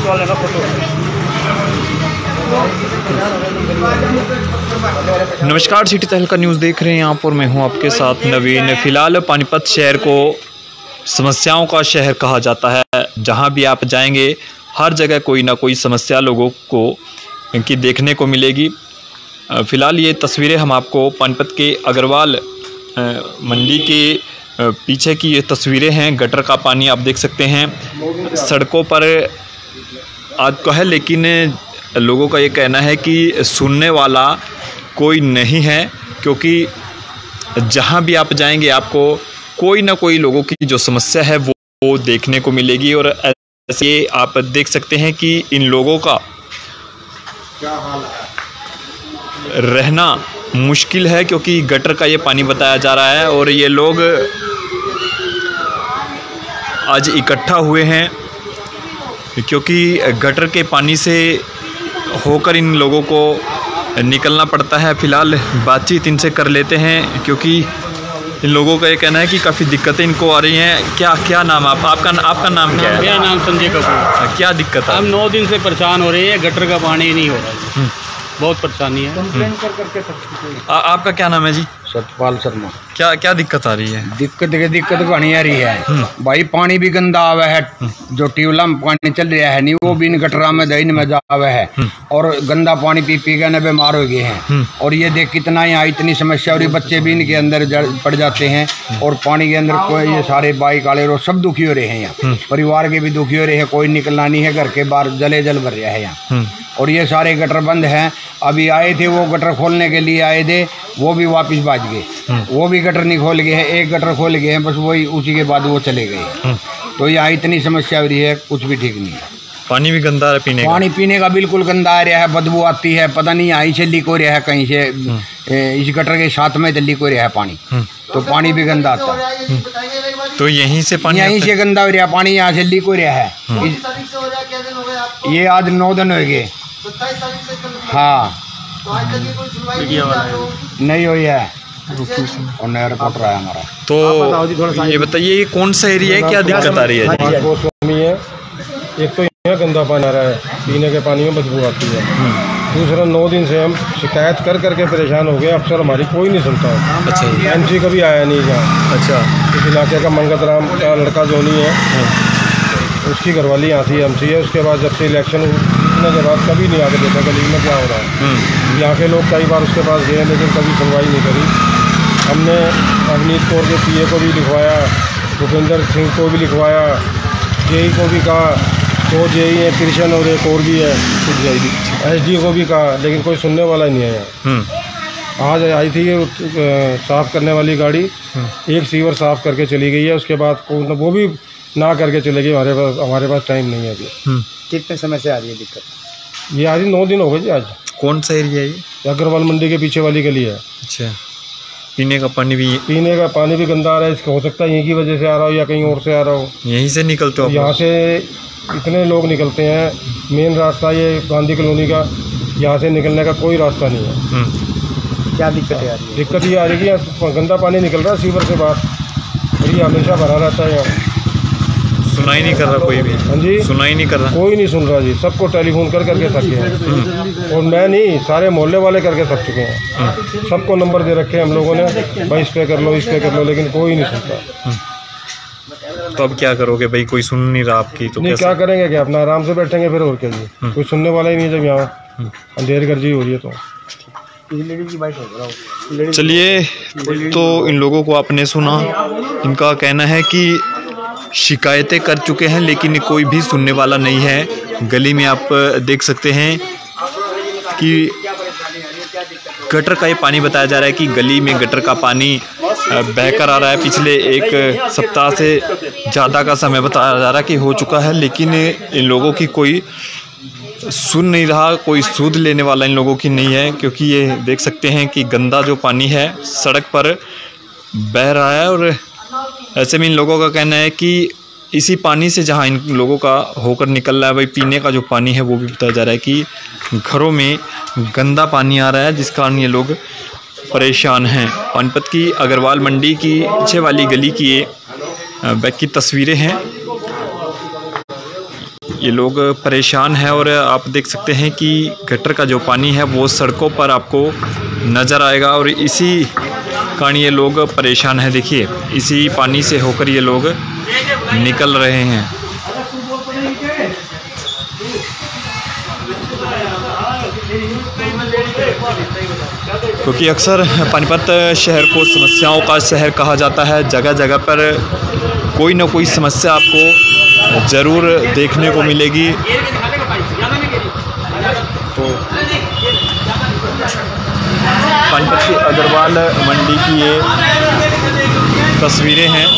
नमस्कार, सिटी तहलका न्यूज़ देख रहे हैं आप और मैं हूं आपके साथ नवीन। फिलहाल पानीपत शहर को समस्याओं का शहर कहा जाता है। जहां भी आप जाएंगे हर जगह कोई ना कोई समस्या लोगों को इनकी देखने को मिलेगी। फ़िलहाल ये तस्वीरें हम आपको पानीपत के अग्रवाल मंडी के पीछे की ये तस्वीरें हैं। गटर का पानी आप देख सकते हैं। सड़कों पर आज तो है, लेकिन लोगों का ये कहना है कि सुनने वाला कोई नहीं है, क्योंकि जहां भी आप जाएंगे आपको कोई ना कोई लोगों की जो समस्या है वो देखने को मिलेगी। और ऐसे आप देख सकते हैं कि इन लोगों का क्या हाल है, रहना मुश्किल है, क्योंकि गटर का ये पानी बताया जा रहा है और ये लोग आज इकट्ठा हुए हैं क्योंकि गटर के पानी से होकर इन लोगों को निकलना पड़ता है। फ़िलहाल बातचीत इनसे कर लेते हैं, क्योंकि इन लोगों का ये कहना है कि काफ़ी दिक्कतें इनको आ रही हैं। क्या नाम आपका नाम क्या है? मेरा नाम संजय कपूर। क्या दिक्कत है? हम 9 दिन से परेशान हो रहे हैं, गटर का पानी नहीं हो रहा है, बहुत परेशानी है। आपका क्या नाम है जी? सतपाल शर्मा। क्या दिक्कत आ रही है? दिक्कत घनी आ रही है भाई। पानी भी गंदा आवा है, जो ट्यूबवेल में पानी चल रहा है नहीं, वो भी इन गटरा में दही में जावा है और गंदा पानी पी के न बीमार हो गए हैं। और ये देख कितना यहाँ इतनी समस्या, और ये बच्चे भी इनके अंदर पड़ जाते हैं और पानी के अंदर कोई ये सारे बाइक वाले रोज सब दुखी हो रहे हैं यहाँ। परिवार के भी दुखी हो रहे हैं, कोई निकलना नहीं है, घर के बाहर जल भर रहा है यहाँ। और ये सारे गटर बंद हैं। अभी आए थे वो गटर खोलने के लिए आए थे, वो भी वापस भाग गए। वो भी गटर नहीं खोल गए हैं, एक गटर खोल गए हैं बस, वही उसी के बाद वो चले गए। तो यहाँ इतनी समस्या हो रही है, कुछ भी ठीक नहीं है। पानी भी गंदा है पानी पीने का बिल्कुल गंदा आ रहा है, बदबू आती है। पता नहीं यहाँ से लीक हो रहा है कहीं से, इस गटर के साथ में लीक हो रहा है पानी, तो पानी भी गंदा आता है। तो यहीं से गंदा हो रहा है पानी, यहाँ से लीक हो रहा है। ये आज 9 दिन हो गए। हाँ, नहीं हुई है और नया रिपोर्टर आया हमारा। तो ये बताइए, ये कौन सा एरिया है, क्या दिक्कत आ रही है? एक तो यहाँ गंदा पानी आ रहा है, पीने के पानी में बदबू आती है। दूसरा 9 दिन से हम शिकायत कर के परेशान हो गए, अफसर हमारी कोई नहीं सुनता। अच्छा, MC कभी आया नहीं यहाँ। अच्छा, इस इलाके का मंगत राम का लड़का जोनी है, उसकी घरवाली यहाँ थी MC है। उसके बाद जब से इलेक्शन होने के बाद कभी नहीं आके देखा गली में क्या हो रहा है। यहाँ के लोग कई बार उसके पास गए, लेकिन कभी सुनवाई नहीं करी। हमने अवनीत कौर के PA को भी लिखवाया, भूपेंद्र सिंह को भी लिखवाया, JE को भी कहा, तो JE है कृष्ण और एक और भी है SD को भी कहा, लेकिन कोई सुनने वाला नहीं है यहाँ। आज आई थी ये साफ़ करने वाली गाड़ी, एक सीवर साफ़ करके चली गई है। उसके बाद वो भी ना करके चले गई। हमारे पास टाइम नहीं है अभी। कितने समय से आ रही है दिक्कत? ये आज 9 दिन हो गए जी। आज कौन सा एरिया है ये? अग्रवाल मंडी के पीछे वाली गली है। अच्छा, पीने का पानी भी गंदा आ रहा है। इसका हो सकता है यहीं की वजह से आ रहा हो या कहीं और से आ रहा हो। यहीं से निकलते हो? यहाँ से इतने लोग निकलते हैं। मेन रास्ता ये गांधी कॉलोनी का, यहाँ से निकलने का कोई रास्ता नहीं है। क्या दिक्कत आ रही है? दिक्कत ये आ रही है कि यहाँ गंदा पानी निकल रहा है सीवर से बाहर, और ये हमेशा भरा रहता है यहाँ। सुनाई नहीं कर रहा कोई भी? हाँ जी, सुनाई नहीं कर रहा, कोई नहीं सुन रहा जी। सबको टेलीफोन करके थक गए हैं, और मैं नहीं, सारे मोहल्ले वाले करके थक चुके हैं। सबको नंबर दे रखे हैं हम लोगों ने, भाई इस पे कर लो, लेकिन कोई नहीं सुनता। तो अब क्या करोगे भाई? कोई सुन नहीं रहा आपकी, तो नहीं क्या करेंगे, क्या अपना आराम से बैठेंगे फिर, और क्या जी। कोई सुनने वाला ही नहीं जब यहाँ अंधेर गर्जी हो रही है। तो चलिए, तो इन लोगों को आपने सुना। इनका कहना है कि शिकायतें कर चुके हैं, लेकिन कोई भी सुनने वाला नहीं है। गली में आप देख सकते हैं कि गटर का ये पानी बताया जा रहा है कि गली में गटर का पानी बहकर आ रहा है। पिछले 1 सप्ताह से ज़्यादा का समय बताया जा रहा है कि हो चुका है, लेकिन इन लोगों की कोई सुन नहीं रहा, कोई सूद लेने वाला इन लोगों की नहीं है। क्योंकि ये देख सकते हैं कि गंदा जो पानी है सड़क पर बह रहा है, और ऐसे में इन लोगों का कहना है कि इसी पानी से जहां इन लोगों का होकर निकल रहा है, भाई पीने का जो पानी है वो भी बताया जा रहा है कि घरों में गंदा पानी आ रहा है, जिस कारण ये लोग परेशान हैं। पानीपत की अग्रवाल मंडी की पीछे वाली गली की ये बैक की तस्वीरें हैं। ये लोग परेशान हैं और आप देख सकते हैं कि गटर का जो पानी है वो सड़कों पर आपको नज़र आएगा और इसी कारण ये लोग परेशान हैं। देखिए इसी पानी से होकर ये लोग निकल रहे हैं। क्योंकि अक्सर पानीपत शहर को समस्याओं का शहर कहा जाता है। जगह जगह पर कोई ना कोई समस्या आपको ज़रूर देखने को मिलेगी। तो पानीपत की अग्रवाल मंडी की ये तस्वीरें हैं।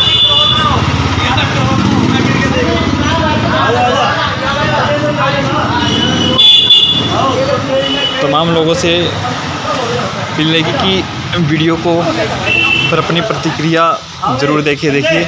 तमाम लोगों से अपील रहेगी कि वीडियो को पर अपनी प्रतिक्रिया ज़रूर देखिए।